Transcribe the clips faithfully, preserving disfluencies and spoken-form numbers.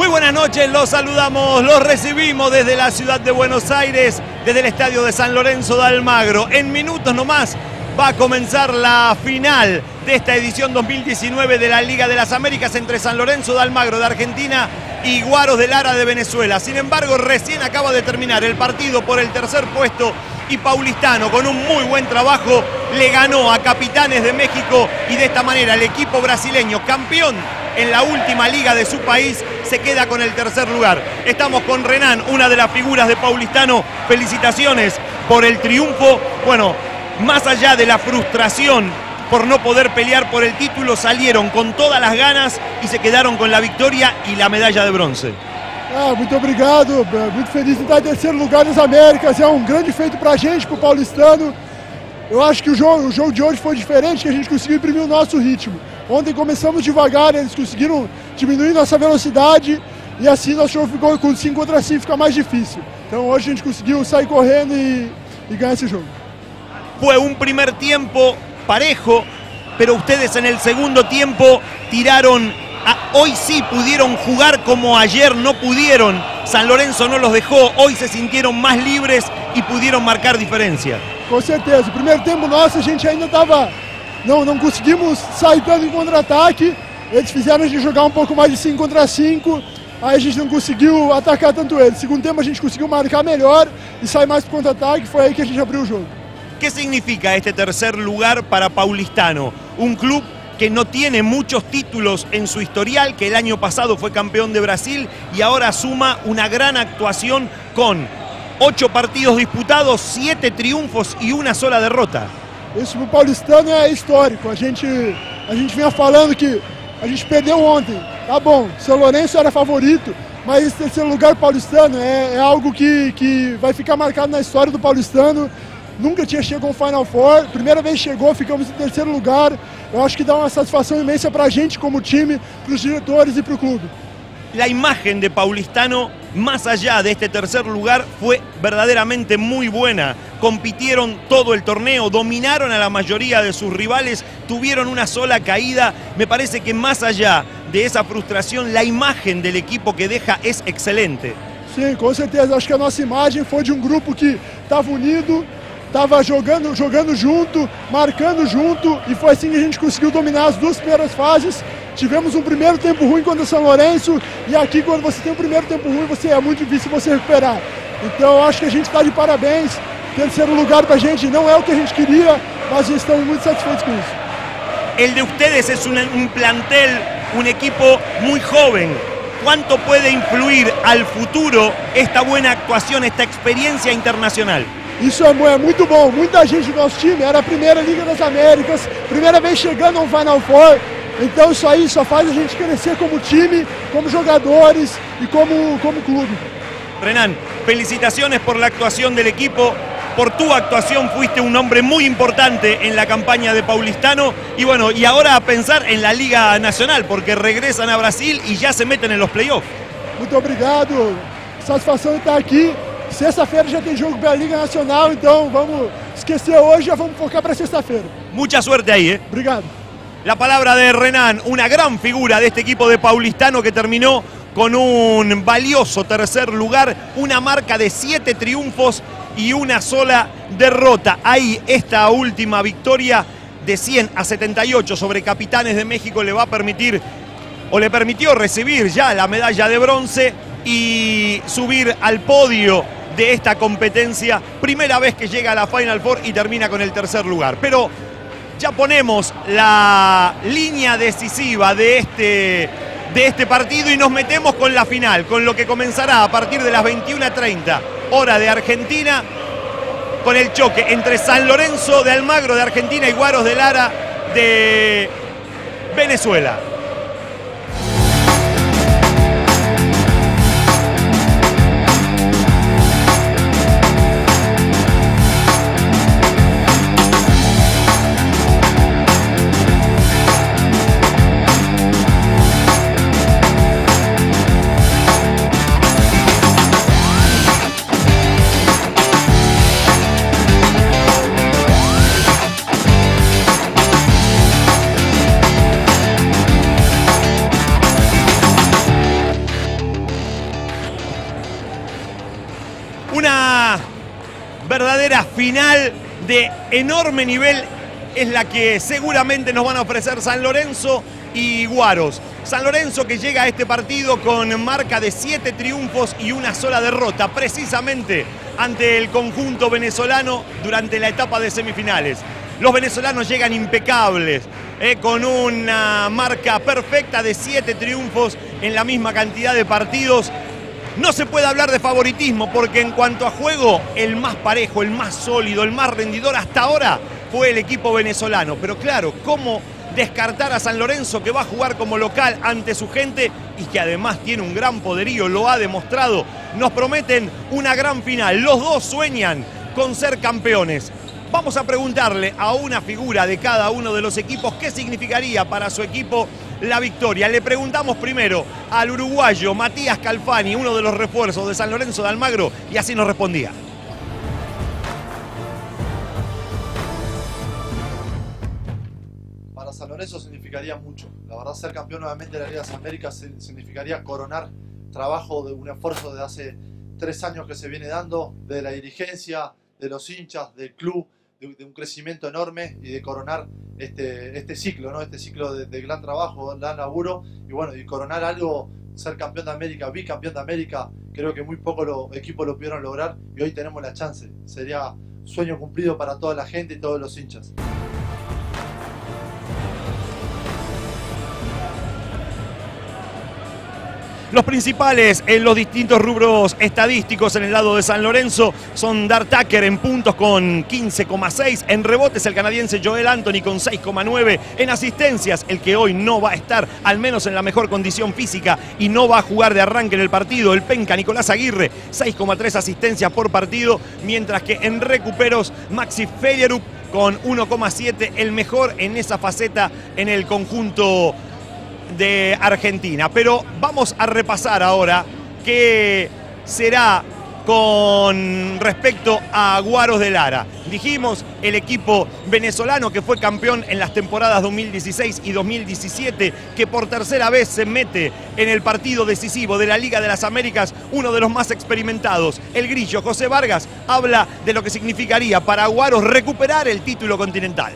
buenas noches, los saludamos, los recibimos desde la ciudad de Buenos Aires, desde el estadio de San Lorenzo de Almagro. En minutos nomás va a comenzar la final de esta edición dos mil diecinueve de la Liga de las Américas entre San Lorenzo de Almagro de Argentina y Guaros de Lara de Venezuela. Sin embargo, recién acaba de terminar el partido por el tercer puesto y Paulistano, con un muy buen trabajo, le ganó a Capitanes de México y de esta manera el equipo brasileño, campeón en la última liga de su país, se queda con el tercer lugar. Estamos con Renan, una de las figuras de Paulistano. Felicitaciones por el triunfo. Bueno, más allá de la frustración por no poder pelear por el título, salieron con todas las ganas y se quedaron con la victoria y la medalla de bronce. Ah, muito obrigado, muito feliz de estar em terceiro lugar nas Américas, é um grande feito pra gente, pro paulistano. Eu acho que o jogo, o jogo de hoje foi diferente, que a gente conseguiu imprimir o nosso ritmo. Ontem começamos devagar, eles conseguiram diminuir nossa velocidade e assim nosso jogo ficou com cinco contra cinco, fica mais difícil. Então hoje a gente conseguiu sair correndo e, e ganhar esse jogo. Fue un primer tiempo parejo, pero ustedes en el segundo tiempo tiraron, a, hoy sí pudieron jugar como ayer no pudieron. San Lorenzo no los dejó, hoy se sintieron más libres y pudieron marcar diferencia. Com certeza, o primeiro tempo nosso a gente ainda estava, não, não conseguimos sair tanto em contra-ataque, eles fizeram a gente jogar um pouco mais de cinco contra cinco, aí a gente não conseguiu atacar tanto eles. Segundo tempo a gente conseguiu marcar melhor e sair mais para o contra-ataque, foi aí que a gente abriu o jogo. ¿Qué significa este tercer lugar para Paulistano? Un club que no tiene muchos títulos en su historial, que el año pasado fue campeón de Brasil y ahora suma una gran actuación con ocho partidos disputados, siete triunfos y una sola derrota. Isso pro paulistano é histórico, a gente, a gente vinha falando que a gente perdeu ontem, tá bom, São Lourenço era favorito, mas esse terceiro lugar paulistano é, é algo que, que vai ficar marcado na história do paulistano. Nunca tinha chegado ao Final Four, primeira vez chegou, ficamos em terceiro lugar. Eu acho que dá uma satisfação imensa para a gente como time, para os diretores e para o clube. La imagen de Paulistano, más allá de este tercer lugar, fue verdaderamente muy buena. Compitieron todo el torneo, dominaron a la mayoría de sus rivales, tuvieron una sola caída. Me parece que más allá de esa frustración, la imagen del equipo que deja es excelente. Sim, com certeza. Acho que a nossa imagem foi de um grupo que estava unido, estava jogando, jogando junto, marcando junto, e foi assim que a gente conseguiu dominar as duas primeiras fases. Tivemos um primeiro tempo ruim contra o São Lourenço, e aqui quando você tem um primeiro tempo ruim, você, é muito difícil você recuperar. Então eu acho que a gente está de parabéns. Terceiro lugar para a gente não é o que a gente queria, mas estamos muito satisfeitos com isso. El de ustedes es un, un plantel, un equipo muy joven. ¿Cuánto puede influir al futuro esta buena actuación, esta experiencia internacional? Isso é, é muito bom, muita gente do nosso time, era a primeira Liga das Américas, primeira vez chegando ao Final Four, então isso aí só faz a gente crescer como time, como jogadores e como, como clube. Renan, felicitaciones por la actuación del equipo, por tu actuación fuiste un hombre muy importante en la campaña de Paulistano y bueno, y ahora a pensar en la Liga Nacional, porque regresan a Brasil y ya se meten en los playoffs. Muito obrigado, satisfação de estar aqui. Sexta-feira já tem jogo pela Liga Nacional, então vamos esquecer hoje, já vamos focar para sexta-feira. Mucha suerte ahí, ¿eh? Obrigado. La palabra de Renan, una gran figura de este equipo de Paulistano que terminó con un valioso tercer lugar, una marca de siete triunfos y una sola derrota. Ahí esta última victoria de cien a setenta y ocho sobre Capitanes de México le va a permitir, o le permitió recibir ya la medalla de bronce y subir al podio de esta competencia, primera vez que llega a la Final Four y termina con el tercer lugar. Pero ya ponemos la línea decisiva de este, de este partido y nos metemos con la final, con lo que comenzará a partir de las veintiuna treinta, hora de Argentina, con el choque entre San Lorenzo de Almagro de Argentina y Guaros de Lara de Venezuela. tercera final de enorme nivel es la que seguramente nos van a ofrecer San Lorenzo y Guaros. San Lorenzo que llega a este partido con marca de siete triunfos y una sola derrota, precisamente ante el conjunto venezolano durante la etapa de semifinales. Los venezolanos llegan impecables, eh, con una marca perfecta de siete triunfos en la misma cantidad de partidos. No se puede hablar de favoritismo porque en cuanto a juego, el más parejo, el más sólido, el más rendidor hasta ahora fue el equipo venezolano. Pero claro, ¿cómo descartar a San Lorenzo, que va a jugar como local ante su gente y que además tiene un gran poderío, lo ha demostrado? Nos prometen una gran final, los dos sueñan con ser campeones. Vamos a preguntarle a una figura de cada uno de los equipos qué significaría para su equipo la victoria. Le preguntamos primero al uruguayo Matías Calfani, uno de los refuerzos de San Lorenzo de Almagro, y así nos respondía. Para San Lorenzo significaría mucho. La verdad, ser campeón nuevamente de la Liga de las Américas significaría coronar trabajo de un esfuerzo de hace tres años que se viene dando, de la dirigencia, de los hinchas, del club, de, de un crecimiento enorme y de coronar este, este ciclo, ¿no? Este ciclo de, de gran trabajo, gran laburo y bueno, y coronar algo, ser campeón de América, bicampeón de América, creo que muy pocos lo, equipos lo pudieron lograr y hoy tenemos la chance. Sería sueño cumplido para toda la gente y todos los hinchas. Los principales en los distintos rubros estadísticos en el lado de San Lorenzo son Dar Tucker en puntos con quince coma seis, en rebotes el canadiense Joel Anthony con seis coma nueve, en asistencias el que hoy no va a estar al menos en la mejor condición física y no va a jugar de arranque en el partido, el penca Nicolás Aguirre, seis coma tres asistencias por partido, mientras que en recuperos Maxi Fellerup con uno coma siete, el mejor en esa faceta en el conjunto de Argentina. Pero vamos a repasar ahora qué será con respecto a Guaros de Lara. Dijimos el equipo venezolano que fue campeón en las temporadas dos mil dieciséis y dos mil diecisiete, que por tercera vez se mete en el partido decisivo de la Liga de las Américas, uno de los más experimentados. El grillo José Vargas habla de lo que significaría para Guaros recuperar el título continental.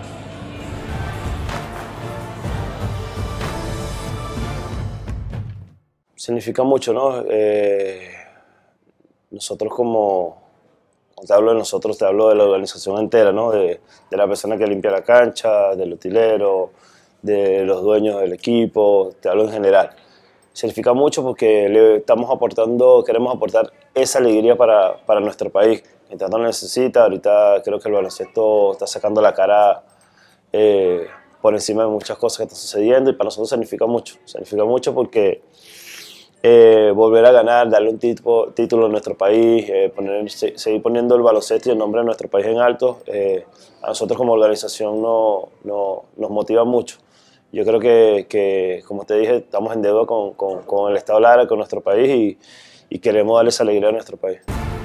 Significa mucho, ¿no? Eh, nosotros como, cuando te hablo de nosotros, te hablo de la organización entera, ¿no? De, de la persona que limpia la cancha, del utilero, de los dueños del equipo, te hablo en general. Significa mucho porque le estamos aportando, queremos aportar esa alegría para, para nuestro país, que tanto lo necesita. Ahorita creo que el baloncesto está sacando la cara eh, por encima de muchas cosas que están sucediendo y para nosotros significa mucho. Significa mucho porque Eh, volver a ganar, darle un tipo, título a nuestro país, eh, poner, se, seguir poniendo el baloncesto y el nombre de nuestro país en alto, eh, a nosotros como organización no, no, nos motiva mucho. Yo creo que, que, como te dije, estamos en deuda con, con, con el Estado Lara, con nuestro país y, y queremos darle esa alegría a nuestro país.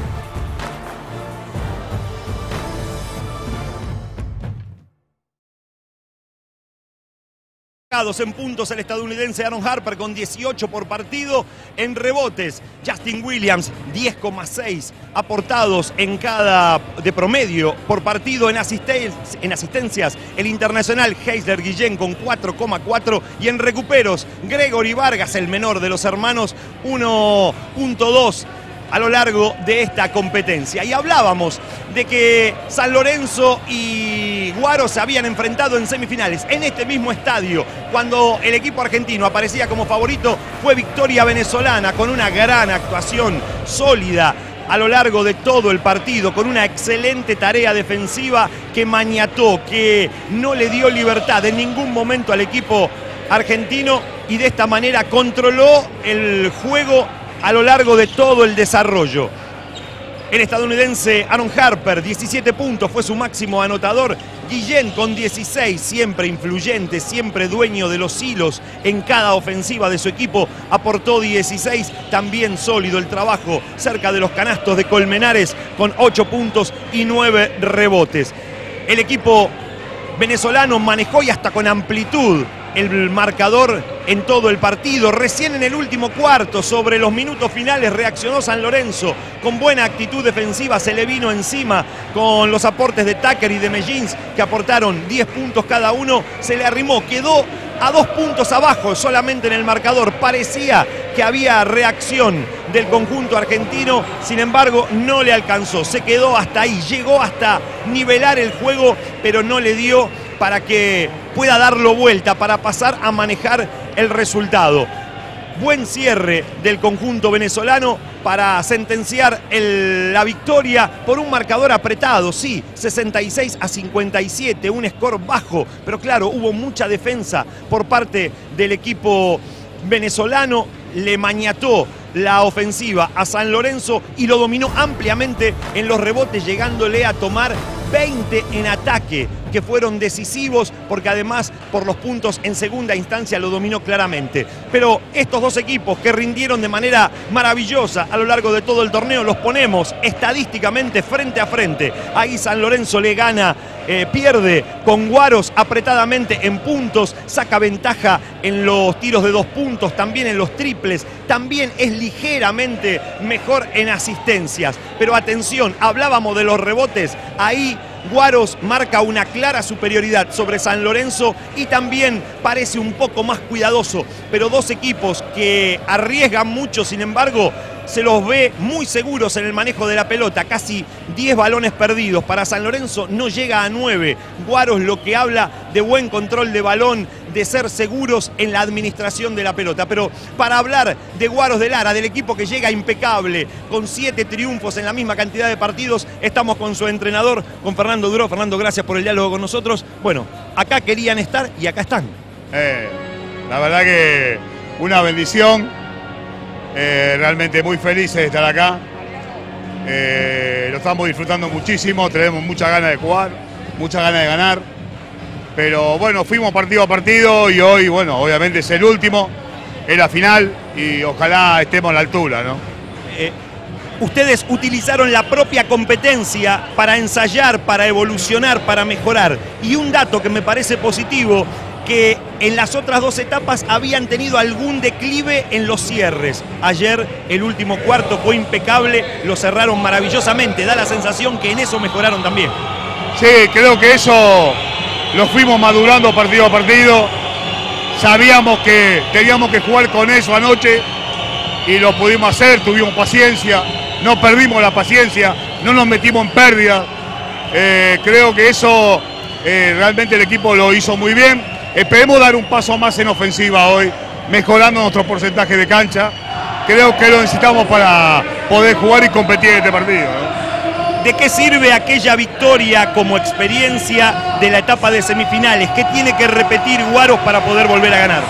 En puntos el estadounidense Aaron Harper con dieciocho por partido, en rebotes Justin Williams diez coma seis aportados en cada de promedio por partido, en, asisten en asistencias el internacional Heisler Guillén con cuatro coma cuatro y en recuperos Gregory Vargas, el menor de los hermanos, uno punto dos a lo largo de esta competencia. Y hablábamos de que San Lorenzo y Guaros se habían enfrentado en semifinales en este mismo estadio. Cuando el equipo argentino aparecía como favorito, fue victoria venezolana con una gran actuación sólida a lo largo de todo el partido, con una excelente tarea defensiva que maniató, que no le dio libertad en ningún momento al equipo argentino y de esta manera controló el juego a lo largo de todo el desarrollo. El estadounidense Aaron Harper, diecisiete puntos, fue su máximo anotador. Guillén con dieciséis, siempre influyente, siempre dueño de los hilos en cada ofensiva de su equipo, aportó dieciséis, también sólido el trabajo cerca de los canastos de Colmenares con ocho puntos y nueve rebotes. El equipo venezolano manejó y hasta con amplitud el marcador en todo el partido. Recién en el último cuarto, sobre los minutos finales, reaccionó San Lorenzo con buena actitud defensiva, se le vino encima con los aportes de Tucker y de Mellins, que aportaron diez puntos cada uno, se le arrimó, quedó a dos puntos abajo solamente en el marcador. Parecía que había reacción del conjunto argentino, sin embargo no le alcanzó, se quedó hasta ahí, llegó hasta nivelar el juego, pero no le dio para que pueda darlo vuelta, para pasar a manejar el resultado. Buen cierre del conjunto venezolano para sentenciar el, la victoria por un marcador apretado, sí, sesenta y seis a cincuenta y siete, un score bajo, pero claro, hubo mucha defensa por parte del equipo venezolano, le maniató la ofensiva a San Lorenzo y lo dominó ampliamente en los rebotes, llegándole a tomar veinte en ataque, que fueron decisivos porque además por los puntos en segunda instancia lo dominó claramente. Pero estos dos equipos que rindieron de manera maravillosa a lo largo de todo el torneo, los ponemos estadísticamente frente a frente. Ahí San Lorenzo le gana, eh, pierde con Guaros apretadamente en puntos, saca ventaja en los tiros de dos puntos, también en los triples, también es ligeramente mejor en asistencias. Pero atención, hablábamos de los rebotes, ahí Guaros marca una clara superioridad sobre San Lorenzo y también parece un poco más cuidadoso, pero dos equipos que arriesgan mucho, sin embargo, se los ve muy seguros en el manejo de la pelota, casi diez balones perdidos. Para San Lorenzo no llega a nueve. Guaros, lo que habla de buen control de balón, de ser seguros en la administración de la pelota. Pero para hablar de Guaros de Lara, del equipo que llega impecable, con siete triunfos en la misma cantidad de partidos, estamos con su entrenador, con Fernando Duró. Fernando, gracias por el diálogo con nosotros. Bueno, acá querían estar y acá están. Eh, la verdad que una bendición. Eh, realmente muy felices de estar acá, eh, lo estamos disfrutando muchísimo, tenemos muchas ganas de jugar, muchas ganas de ganar, pero bueno, fuimos partido a partido y hoy, bueno, obviamente es el último, es la final y ojalá estemos a la altura, ¿no? Eh, ustedes utilizaron la propia competencia para ensayar, para evolucionar, para mejorar, y un dato que me parece positivo, que en las otras dos etapas habían tenido algún declive en los cierres. Ayer el último cuarto fue impecable, lo cerraron maravillosamente, da la sensación que en eso mejoraron también. Sí, creo que eso lo fuimos madurando partido a partido, sabíamos que teníamos que jugar con eso anoche y lo pudimos hacer, tuvimos paciencia, no perdimos la paciencia, no nos metimos en pérdida, eh, creo que eso eh, realmente el equipo lo hizo muy bien. Esperemos dar un paso más en ofensiva hoy, mejorando nuestro porcentaje de cancha. Creo que lo necesitamos para poder jugar y competir en este partido, ¿no? ¿De qué sirve aquella victoria como experiencia de la etapa de semifinales? ¿Qué tiene que repetir Guaros para poder volver a ganar?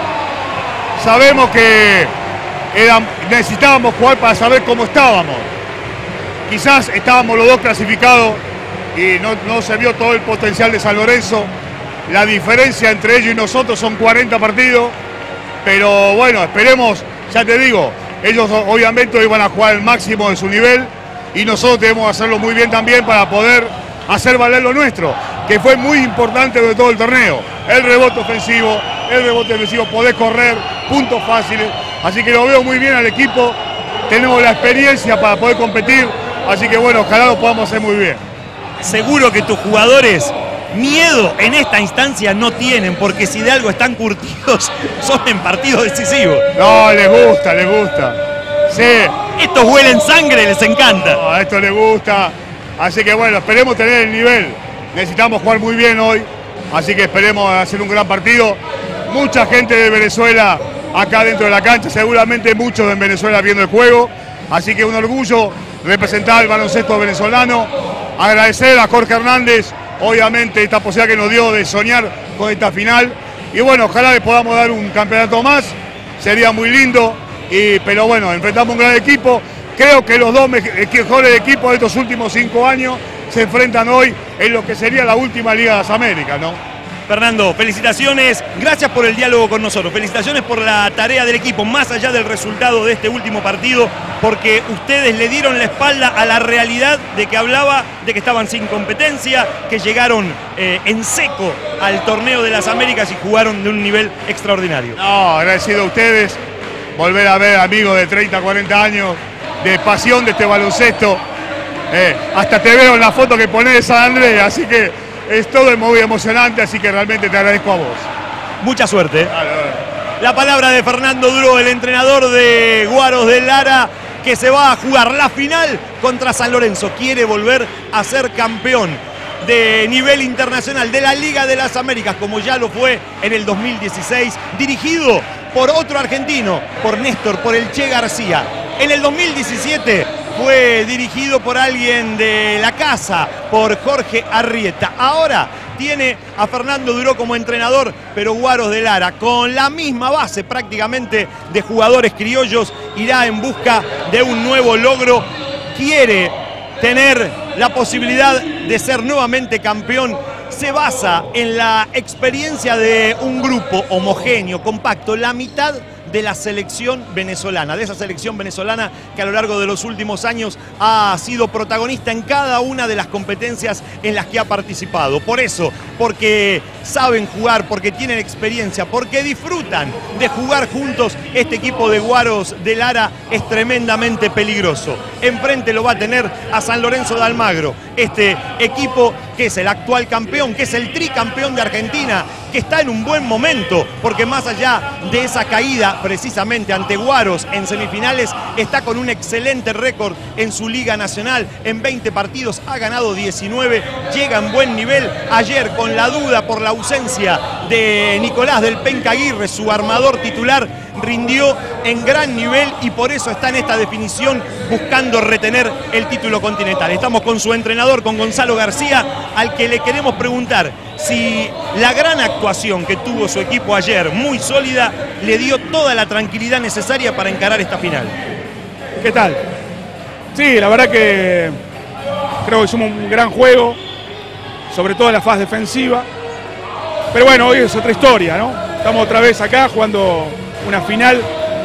Sabemos que era, necesitábamos jugar para saber cómo estábamos. Quizás estábamos los dos clasificados y no, no se vio todo el potencial de San Lorenzo. La diferencia entre ellos y nosotros son cuarenta partidos, pero bueno, esperemos, ya te digo, ellos obviamente iban a jugar el máximo de su nivel y nosotros debemos hacerlo muy bien también para poder hacer valer lo nuestro, que fue muy importante de todo el torneo. El rebote ofensivo, el rebote defensivo, poder correr, puntos fáciles, así que lo veo muy bien al equipo, tenemos la experiencia para poder competir, así que bueno, ojalá lo podamos hacer muy bien. Seguro que tus jugadores miedo en esta instancia no tienen, porque si de algo están curtidos son en partidos decisivos. No, les gusta, les gusta. Sí. Estos huelen sangre, les encanta. No, a esto les gusta. Así que bueno, esperemos tener el nivel. Necesitamos jugar muy bien hoy, así que esperemos hacer un gran partido. Mucha gente de Venezuela acá dentro de la cancha, seguramente muchos en Venezuela viendo el juego. Así que un orgullo representar al baloncesto venezolano. Agradecer a Jorge Hernández, obviamente, esta posibilidad que nos dio de soñar con esta final. Y bueno, ojalá le podamos dar un campeonato más, sería muy lindo. Y, pero bueno, enfrentamos un gran equipo. Creo que los dos mejores equipos de estos últimos cinco años se enfrentan hoy en lo que sería la última Liga de las Américas, ¿no? Fernando, felicitaciones, gracias por el diálogo con nosotros, felicitaciones por la tarea del equipo, más allá del resultado de este último partido, porque ustedes le dieron la espalda a la realidad de que hablaba de que estaban sin competencia, que llegaron eh, en seco al torneo de las Américas y jugaron de un nivel extraordinario. No, agradecido a ustedes, volver a ver amigos de treinta, cuarenta años, de pasión de este baloncesto. Eh, hasta te veo en la foto que ponés de San Andrés, así que es todo muy emocionante, así que realmente te agradezco a vos. Mucha suerte. Dale, dale. La palabra de Fernando Duro, el entrenador de Guaros de Lara, que se va a jugar la final contra San Lorenzo. Quiere volver a ser campeón de nivel internacional de la Liga de las Américas, como ya lo fue en el dos mil dieciséis, dirigido por otro argentino, por Néstor, por el Che García. En el dos mil diecisiete fue dirigido por alguien de la casa, por Jorge Arrieta. Ahora tiene a Fernando Duro como entrenador, pero Guaros de Lara, con la misma base prácticamente de jugadores criollos, irá en busca de un nuevo logro. Quiere tener la posibilidad de ser nuevamente campeón. Se basa en la experiencia de un grupo homogéneo, compacto, la mitad de la selección venezolana, de esa selección venezolana que a lo largo de los últimos años ha sido protagonista en cada una de las competencias en las que ha participado. Por eso, porque saben jugar, porque tienen experiencia, porque disfrutan de jugar juntos, este equipo de Guaros de Lara es tremendamente peligroso. Enfrente lo va a tener a San Lorenzo de Almagro, este equipo que es el actual campeón, que es el tricampeón de Argentina, que está en un buen momento, porque más allá de esa caída precisamente ante Guaros en semifinales, está con un excelente récord en su Liga Nacional. En veinte partidos ha ganado diecinueve, llega en buen nivel. Ayer, con la duda por la ausencia de Nicolás del Penca Aguirre, su armador titular, rindió en gran nivel y por eso está en esta definición buscando retener el título continental. Estamos con su entrenador, con Gonzalo García, al que le queremos preguntar si la gran actuación que tuvo su equipo ayer, muy sólida, le dio toda la tranquilidad necesaria para encarar esta final. ¿Qué tal? Sí, la verdad que creo que hicimos un gran juego, sobre todo en la fase defensiva. Pero bueno, hoy es otra historia, ¿no? Estamos otra vez acá jugando una final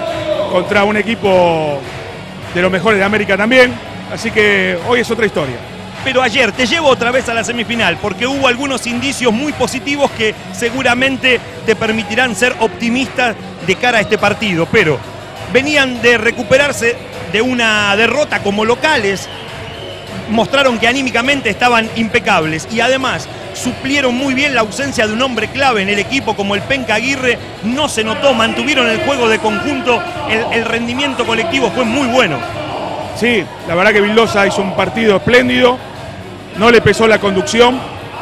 contra un equipo de los mejores de América también. Así que hoy es otra historia. Pero ayer te llevo otra vez a la semifinal, porque hubo algunos indicios muy positivos que seguramente te permitirán ser optimistas de cara a este partido. Pero venían de recuperarse de una derrota como locales, mostraron que anímicamente estaban impecables y además suplieron muy bien la ausencia de un hombre clave en el equipo como el Penca Aguirre. No se notó, mantuvieron el juego de conjunto, el, el rendimiento colectivo fue muy bueno. Sí, la verdad que Vildosa hizo un partido espléndido, no le pesó la conducción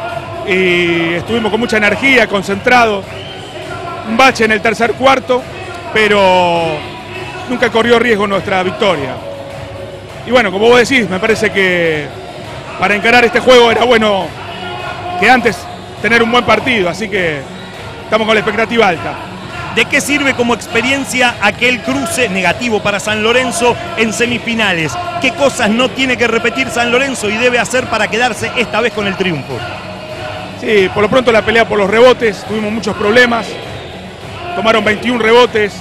y estuvimos con mucha energía, concentrados. Un bache en el tercer cuarto, pero nunca corrió riesgo nuestra victoria. Y bueno, como vos decís, me parece que para encarar este juego era bueno que antes tener un buen partido, así que estamos con la expectativa alta. ¿De qué sirve como experiencia aquel cruce negativo para San Lorenzo en semifinales? ¿Qué cosas no tiene que repetir San Lorenzo y debe hacer para quedarse esta vez con el triunfo? Sí, por lo pronto la pelea por los rebotes, tuvimos muchos problemas, tomaron veintiún rebotes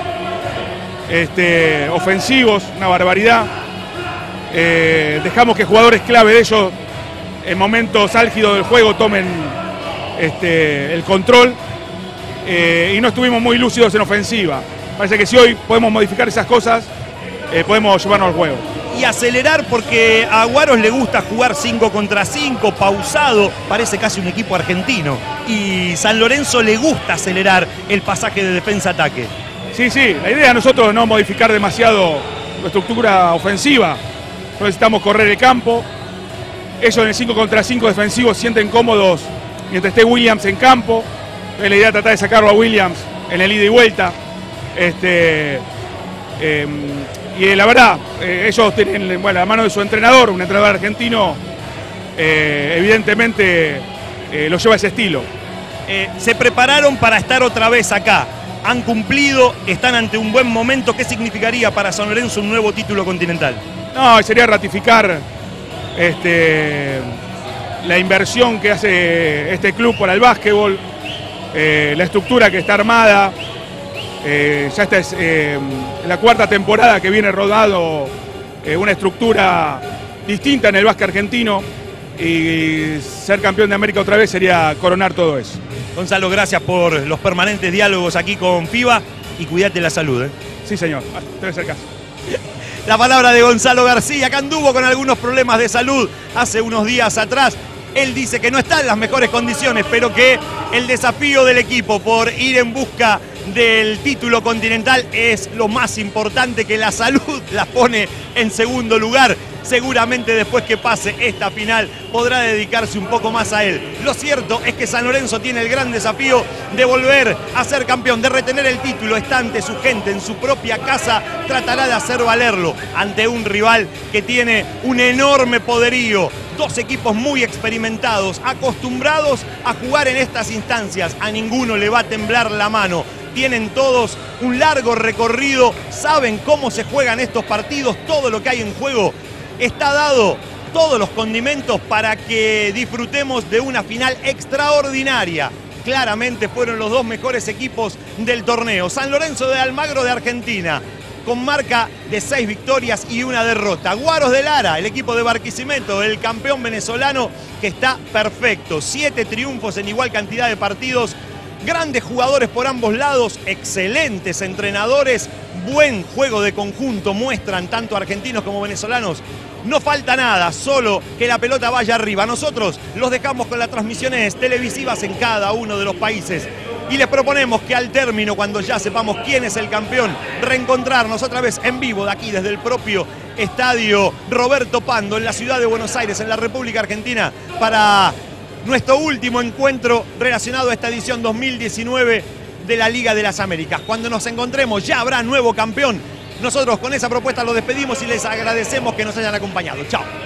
este, ofensivos, una barbaridad. Eh, dejamos que jugadores clave de ellos en momentos álgidos del juego tomen este, el control. Eh, y no estuvimos muy lúcidos en ofensiva. Parece que si hoy podemos modificar esas cosas, eh, podemos llevarnos al juego. Y acelerar, porque a Guaros le gusta jugar cinco contra cinco, pausado, parece casi un equipo argentino. Y San Lorenzo le gusta acelerar el pasaje de defensa-ataque. Sí, sí, la idea de nosotros es no modificar demasiado la estructura ofensiva. No necesitamos correr el campo. Ellos en el cinco contra cinco defensivo se sienten cómodos mientras esté Williams en campo. La idea es tratar de sacarlo a Williams en el ida y vuelta. Este, eh, y la verdad, eh, ellos tienen bueno, la mano de su entrenador, un entrenador argentino, eh, evidentemente eh, lo lleva a ese estilo. Eh, se prepararon para estar otra vez acá. Han cumplido, están ante un buen momento. ¿Qué significaría para San Lorenzo un nuevo título continental? No, sería ratificar este, la inversión que hace este club para el básquetbol. eh, la estructura que está armada. Eh, ya esta es eh, la cuarta temporada que viene rodado eh, una estructura distinta en el básquet argentino, y ser campeón de América otra vez sería coronar todo eso. Gonzalo, gracias por los permanentes diálogos aquí con FIBA y cuídate la salud. ¿eh? Sí, señor, debe ser caso. La palabra de Gonzalo García, que anduvo con algunos problemas de salud hace unos días atrás. Él dice que no está en las mejores condiciones, pero que el desafío del equipo por ir en busca del título continental es lo más importante, que la salud la pone en segundo lugar. Seguramente después que pase esta final podrá dedicarse un poco más a él. Lo cierto es que San Lorenzo tiene el gran desafío de volver a ser campeón, de retener el título. Está ante su gente, en su propia casa, tratará de hacer valerlo ante un rival que tiene un enorme poderío. Dos equipos muy experimentados, acostumbrados a jugar en estas instancias. A ninguno le va a temblar la mano. Tienen todos un largo recorrido, saben cómo se juegan estos partidos, todo lo que hay en juego. Está dado todos los condimentos para que disfrutemos de una final extraordinaria. Claramente fueron los dos mejores equipos del torneo. San Lorenzo de Almagro de Argentina, con marca de seis victorias y una derrota. Guaros de Lara, el equipo de Barquisimeto, el campeón venezolano, que está perfecto. Siete triunfos en igual cantidad de partidos. Grandes jugadores por ambos lados, excelentes entrenadores, buen juego de conjunto muestran tanto argentinos como venezolanos. No falta nada, solo que la pelota vaya arriba. Nosotros los dejamos con las transmisiones televisivas en cada uno de los países. Y les proponemos que al término, cuando ya sepamos quién es el campeón, reencontrarnos otra vez en vivo de aquí, desde el propio estadio Roberto Pando, en la ciudad de Buenos Aires, en la República Argentina, para nuestro último encuentro relacionado a esta edición dos mil diecinueve de la Liga de las Américas. Cuando nos encontremos ya habrá nuevo campeón. Nosotros con esa propuesta los despedimos y les agradecemos que nos hayan acompañado. Chao.